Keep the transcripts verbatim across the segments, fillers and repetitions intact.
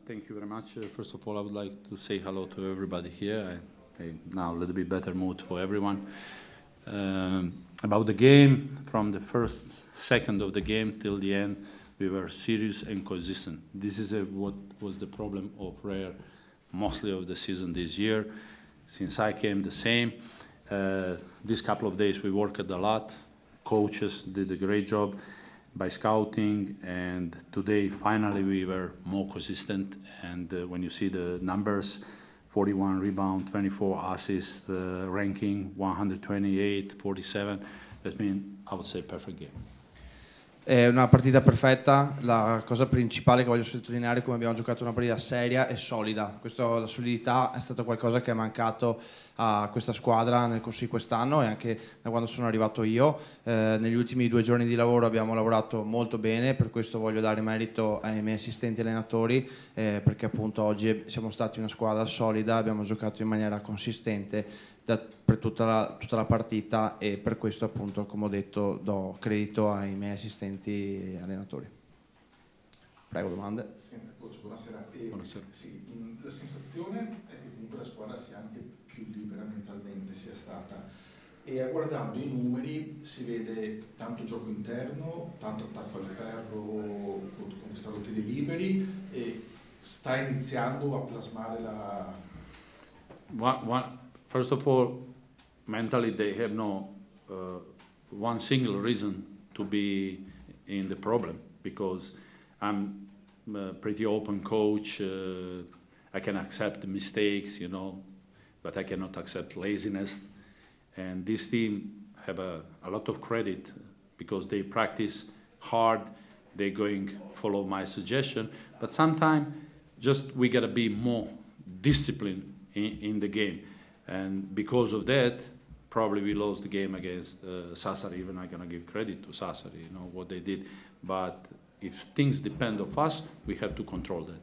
thank you very much. Uh, first of all, I would like to say hello to everybody here. I, I now a little bit better mood for everyone. Um, about the game, from the first second of the game till the end, we were serious and consistent. This is a, what was the problem of Rare mostly of the season this year. Since I came, the same. Uh, this couple of days we worked a lot. Coaches did a great job by scouting, and today finally we were more consistent. And uh, when you see the numbers, forty-one rebound, twenty-four assists, uh, ranking one twenty-eight, forty-seven, that means I would say perfect game. È una partita perfetta. La cosa principale che voglio sottolineare è come abbiamo giocato una partita seria e solida. Questo, la solidità è stata qualcosa che è mancato a questa squadra nel corso di quest'anno e anche da quando sono arrivato io. Eh, negli ultimi due giorni di lavoro abbiamo lavorato molto bene, per questo voglio dare merito ai miei assistenti allenatori, eh, perché appunto oggi siamo stati una squadra solida, abbiamo giocato in maniera consistente da, per tutta la, tutta la partita, e per questo appunto, come ho detto, do credito ai miei assistenti allenatori. Prego, domande. Coach, buonasera. E, buonasera. Sì, la sensazione è che comunque la squadra sia anche più libera mentalmente, sia stata, e guardando i numeri si vede tanto gioco interno, tanto attacco al ferro, conquistato tiri liberi, e sta iniziando a plasmare la... One, one, first of all, mentally they have no uh, one single reason to be in the problem, because I'm a pretty open coach. Uh, I can accept mistakes, you know, but I cannot accept laziness. And this team have a, a lot of credit because they practice hard. They're going follow my suggestion, but sometimes just we gotta be more disciplined in, in the game. And because of that, probably we lost the game against uh, Sassari. Even I'm gonna give credit to Sassari, you know, what they did. But if things depend on us, we have to control that.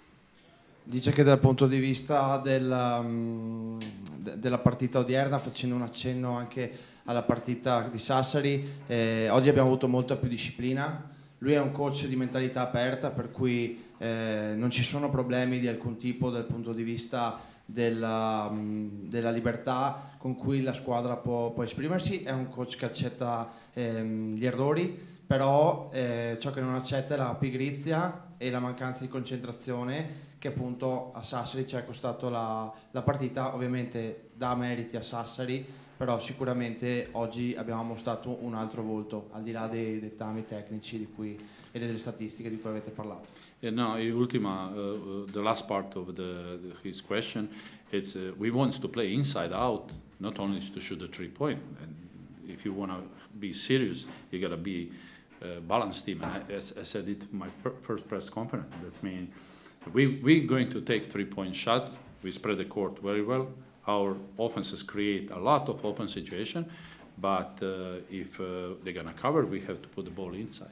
Dice che dal punto di vista della, um, de della partita odierna, facendo un accenno anche alla partita di Sassari, eh, oggi abbiamo avuto molta più disciplina. Lui è un coach di mentalità aperta, per cui eh, non ci sono problemi di alcun tipo dal punto di vista della, um, della libertà con cui la squadra può, può esprimersi. È un coach che accetta ehm, gli errori, però eh, ciò che non accetta è la pigrizia e la mancanza di concentrazione, che appunto a Sassari ci ha costato la, la partita. Ovviamente dà meriti a Sassari, però sicuramente oggi abbiamo mostrato un altro volto, al di là dei dettami tecnici di cui, e delle statistiche di cui avete parlato. Yeah, no, ultima, uh, the last part of the, the, his question, it's uh, we want to play inside out, not only to shoot a three point. And if you want to be serious, you got to be a balanced team. And I, as I said it in my first press conference, that means we we're going to take three point shot. We spread the court very well. Our offenses create a lot of open situation, but uh, if uh, they're gonna cover, we have to put the ball inside.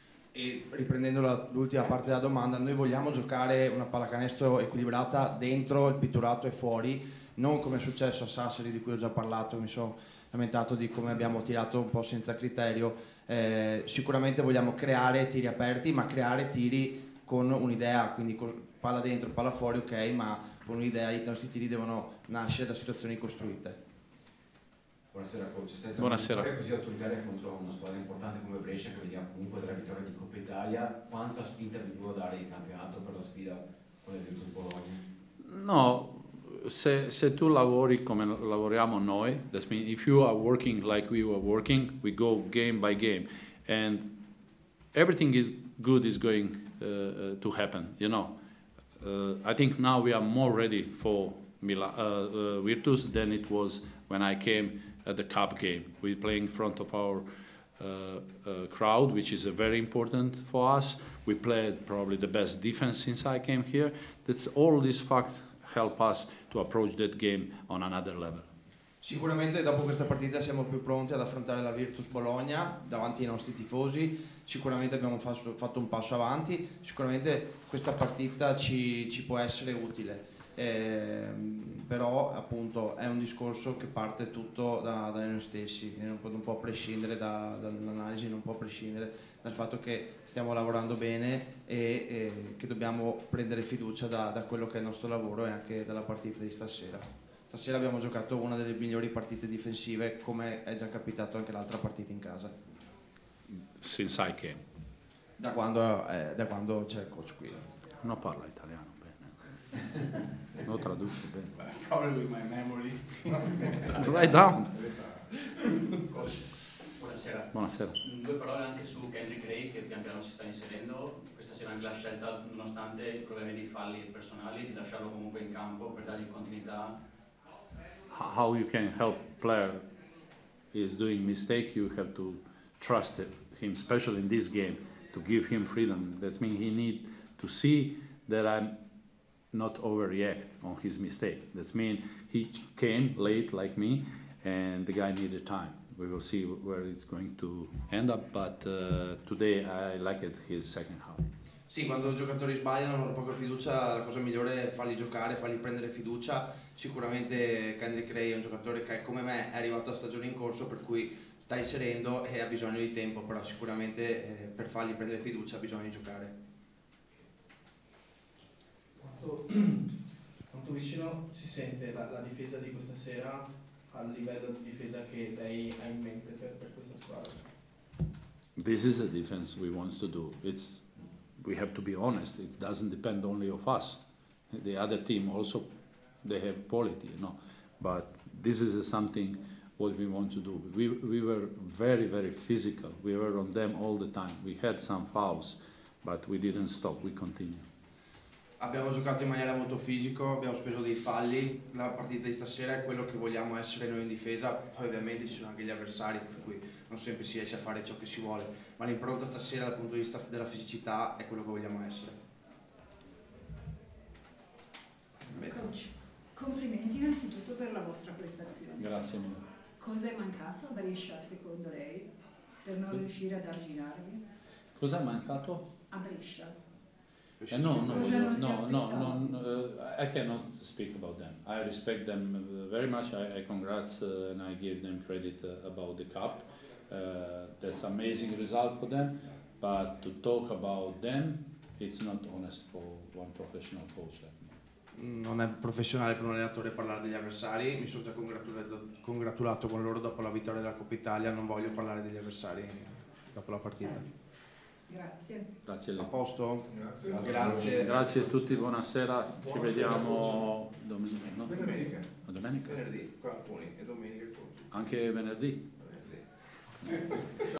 E riprendendo l'ultima parte della domanda, noi vogliamo giocare una pallacanestro equilibrata dentro il pitturato e fuori, non come è successo a Sassari, di cui ho già parlato, mi sono lamentato di come abbiamo tirato un po' senza criterio. Eh, sicuramente vogliamo creare tiri aperti, ma creare tiri con un'idea, quindi palla dentro, palla fuori, ok, ma con un'idea. I nostri tiri devono nascere da situazioni costruite. Buonasera coach, senta, buonasera. Una così autoritaria contro una squadra importante come Brescia, che vediamo comunque della vittoria di Coppa Italia, quanta spinta vi può dare il campionato per la sfida con il Virtus Bologna? No, se, se tu lavori come lavoriamo noi, that means if you are working like we were working, we go game by game, and everything is good is going uh, to happen, you know. Uh, I think now we are more ready for Mila, uh, uh, Virtus than it was when I came at the cup game. We play in front of our uh, uh, crowd, which is uh, very important for us. We played probably the best defense since I came here. That's all these facts help us to approach that game on another level. Sicuramente dopo questa partita siamo più pronti ad affrontare la Virtus Bologna davanti ai nostri tifosi. Sicuramente abbiamo fatto un passo avanti, sicuramente questa partita ci, ci può essere utile. ehm, però appunto è un discorso che parte tutto da, da noi stessi, e non può, non può prescindere da, dall'analisi, non può prescindere dal fatto che stiamo lavorando bene e, e che dobbiamo prendere fiducia da, da quello che è il nostro lavoro e anche dalla partita di stasera. Stasera abbiamo giocato una delle migliori partite difensive, come è già capitato anche l'altra partita in casa. Since I came. Da quando, eh, da quando c'è il coach qui. Non parla italiano bene. Lo traduce bene. Probably with my memory. Write down. Buonasera. Buonasera. Due parole anche su Kendrick Ray, che pian piano si sta inserendo. Questa sera anche la scelta, nonostante i problemi di falli personali, di lasciarlo comunque in campo per dargli continuità. How you can help player is doing mistake, you have to trust it, him, especially in this game, to give him freedom. That means he need to see that I'm not overreact on his mistake. That means he came late like me, and the guy needed time. We will see where it's going to end up, but uh, today I liked his second half. Sì, quando i giocatori sbagliano, hanno poca fiducia, la cosa migliore è farli giocare, fargli prendere fiducia. Sicuramente Kendrick Ray è un giocatore che come me è arrivato a stagione in corso, per cui sta inserendo e ha bisogno di tempo, però sicuramente eh, per fargli prendere fiducia ha bisogno di giocare. Quanto, quanto vicino si sente la, la difesa di questa sera al livello di difesa che lei ha in mente per, per questa squadra? This is a defense we want to do. It's we have to be honest. It doesn't depend only of us. The other team also, they have quality, you know. But this is something what we want to do. We we were very very physical. We were on them all the time. We had some fouls, but we didn't stop. We continued. Abbiamo giocato in maniera molto fisico, abbiamo speso dei falli, la partita di stasera è quello che vogliamo essere noi in difesa, poi ovviamente ci sono anche gli avversari, per cui non sempre si riesce a fare ciò che si vuole, ma l'impronta stasera dal punto di vista della fisicità è quello che vogliamo essere. Coach, complimenti innanzitutto per la vostra prestazione. Grazie mille. Cosa è mancato a Brescia secondo lei per non riuscire ad arginarvi? Cosa è mancato? A Brescia. Uh, no, no, Cosa non si no, no, aspettava? no, uh, I cannot speak about them. I respect them uh, very much. I, I congrats uh, and I give them credit uh, about the cup. Uh, that's amazing result for them. But to talk about them, it's not honest for one professional coach like me. Non è professionale per un allenatore parlare degli avversari, mi sono già congratulato, congratulato con loro dopo la vittoria della Coppa Italia, non voglio parlare degli avversari dopo la partita. Grazie. Grazie a A lei. posto? Grazie. Grazie. Grazie a tutti, buonasera. Ci Buonasera, vediamo domenica, no? Domenica, A domenica? venerdì, qua a Puni e domenica il conto. Anche venerdì? Venerdì.